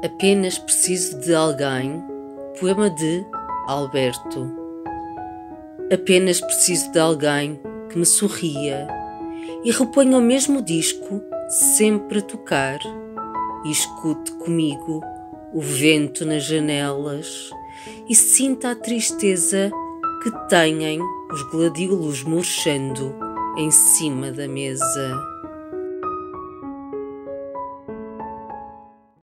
Apenas preciso de alguém. Poema de Alberto. Apenas preciso de alguém que me sorria e reponha o mesmo disco sempre a tocar e escute comigo o vento nas janelas e sinta a tristeza que têm os gladiolos murchando em cima da mesa.